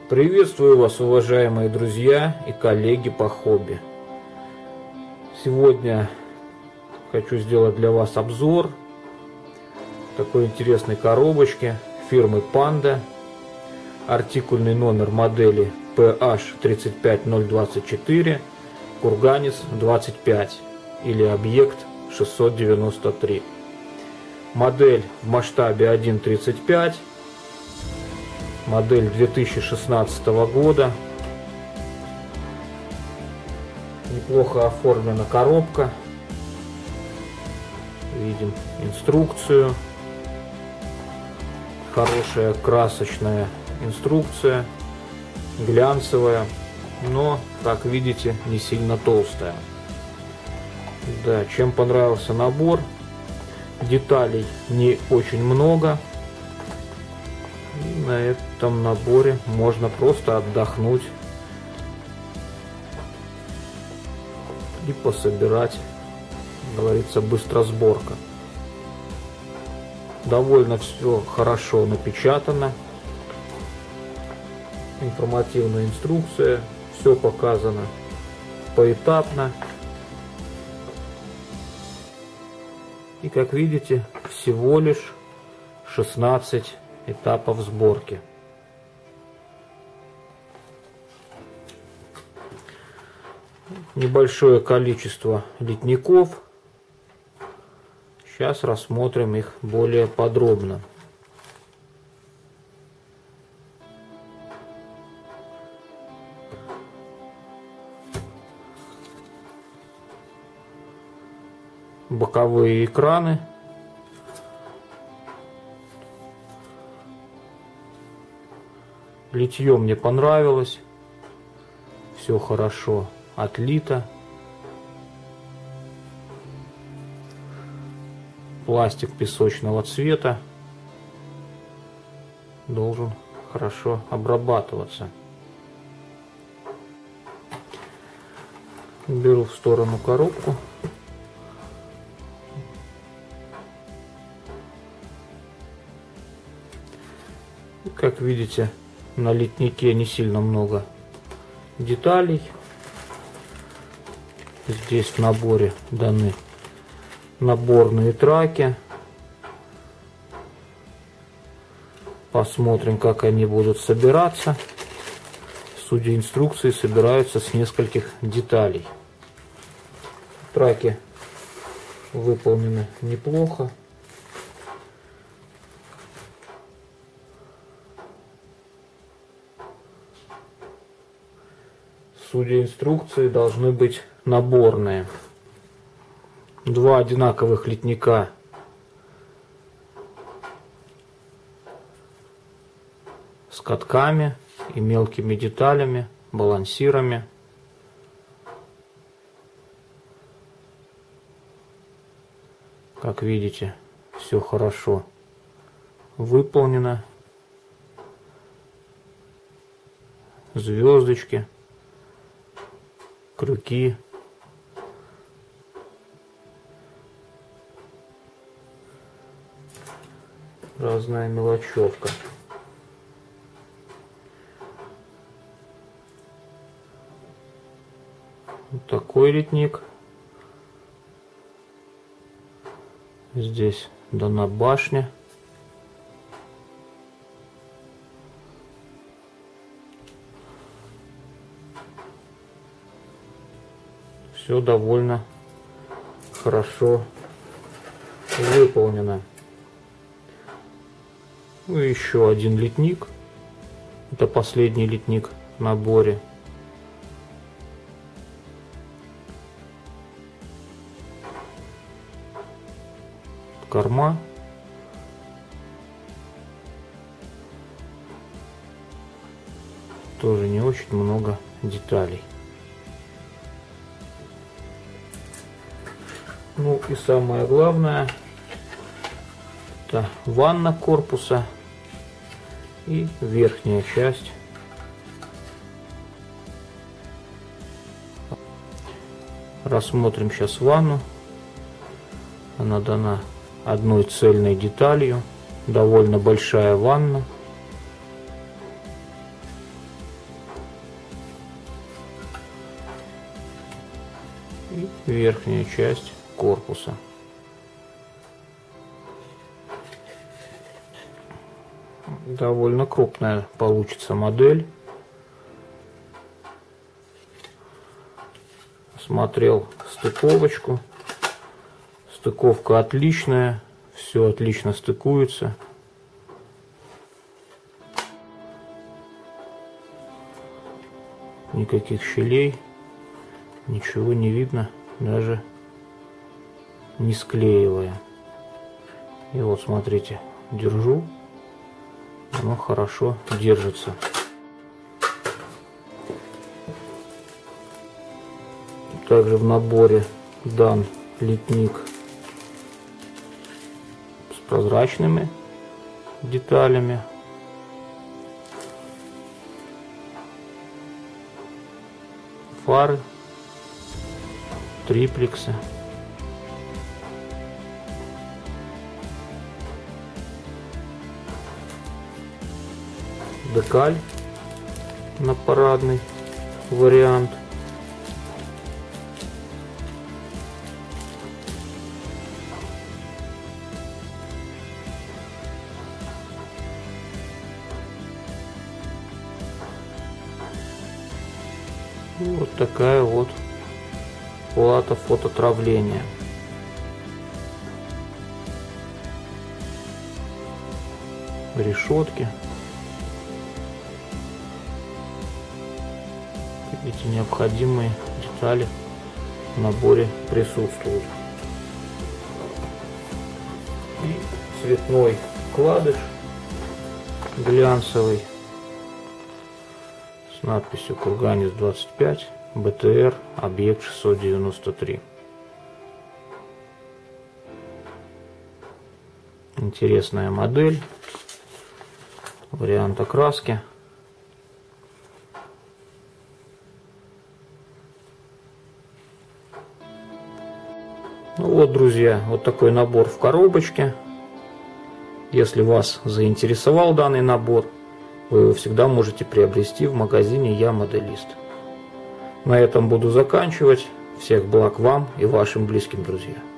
Приветствую вас, уважаемые друзья и коллеги по хобби. Сегодня хочу сделать для вас обзор такой интересной коробочки фирмы Panda. Артикульный номер модели PH35024, Курганец 25 или объект 693. Модель в масштабе 1.35. Модель 2016 года. Неплохо оформлена коробка. Видим инструкцию. Хорошая красочная инструкция. Глянцевая, но, как видите, не сильно толстая. Да, чем понравился набор. Деталей не очень много. И на этом наборе можно просто отдохнуть и пособирать, как говорится, быстросборка. Довольно все хорошо напечатано. Информативная инструкция. Все показано поэтапно. И, как видите, всего лишь 16 этапов сборки. Небольшое количество литников. Сейчас рассмотрим их более подробно. Боковые экраны. Литье мне понравилось. Все хорошо отлито. Пластик песочного цвета. Должен хорошо обрабатываться. Беру в сторону коробку. Как видите, на литнике не сильно много деталей. Здесь в наборе даны наборные траки. Посмотрим, как они будут собираться. Судя инструкции, собираются с нескольких деталей. Траки выполнены неплохо. Судя инструкции, должны быть наборные. Два одинаковых литника с катками и мелкими деталями, балансирами. Как видите, все хорошо выполнено. Звездочки, крюки. Разная мелочевка. Вот такой литник. Здесь дана башня. Все довольно хорошо выполнено. Ну и еще один литник. Это последний литник в наборе. Корма. Тоже не очень много деталей. Ну и самое главное, это ванна корпуса и верхняя часть. Рассмотрим сейчас ванну. Она дана одной цельной деталью. Довольно большая ванна. и верхняя часть корпуса. Довольно крупная получится модель. Смотрел стыковочку. Стыковка отличная, все отлично стыкуется. Никаких щелей, ничего не видно, даже не склеивая. И вот смотрите, держу, оно хорошо держится. Также в наборе дан литник с прозрачными деталями. Фары, триплексы. Декаль на парадный вариант. Вот такая вот плата фототравления. Решетки. Эти необходимые детали в наборе присутствуют. И цветной вкладыш глянцевый с надписью Курганец 25 БТР объект 693. Интересная модель, вариант окраски. Ну вот, друзья, вот такой набор в коробочке. Если вас заинтересовал данный набор, вы его всегда можете приобрести в магазине «Я Моделист». На этом буду заканчивать. Всех благ вам и вашим близким, друзья.